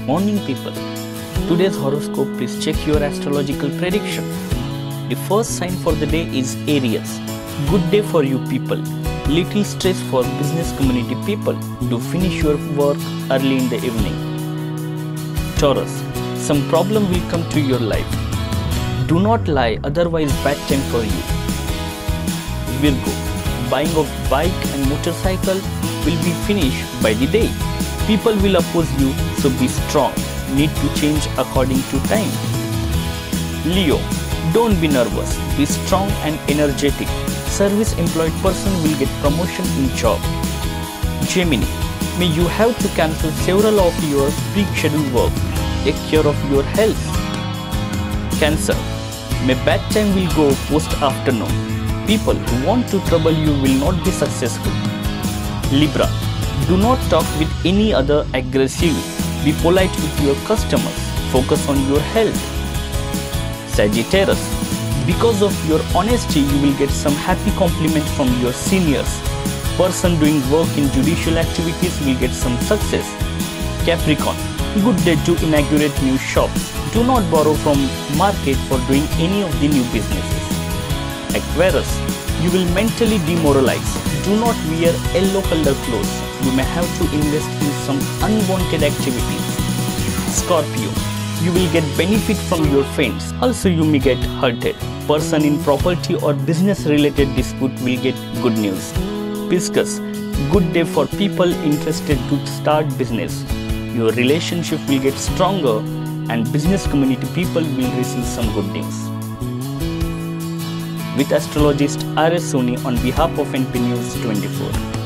Morning people. Today's horoscope, please check your astrological prediction. The first sign for the day is Aries. Good day for you people. Little stress for business community people. Do finish your work early in the evening. Taurus. Some problem will come to your life. Do not lie, otherwise bad time for you. Virgo. Buying of bike and motorcycle will be finished by the day. People will oppose you, so be strong. Need to change according to time. Leo. Don't be nervous. Be strong and energetic. Service employed person will get promotion in job. Gemini. May you have to cancel several of your pre-scheduled work. Take care of your health. Cancer. May bad time will go post-afternoon. People who want to trouble you will not be successful. Libra. Do not talk with any other aggressively. Be polite with your customers. Focus on your health. Sagittarius. Because of your honesty, you will get some happy compliments from your seniors. Person doing work in judicial activities will get some success. Capricorn. Good day to inaugurate new shops. Do not borrow from market for doing any of the new businesses. Aquarius. You will mentally demoralize. Do not wear yellow color clothes. You may have to invest in some unwanted activities. Scorpio. You will get benefit from your friends. Also you may get hurted. Person in property or business related dispute will get good news. Pisces. Good day for people interested to start business. Your relationship will get stronger and business community people will receive some good news. With astrologist R.S. Soni on behalf of NP News 24.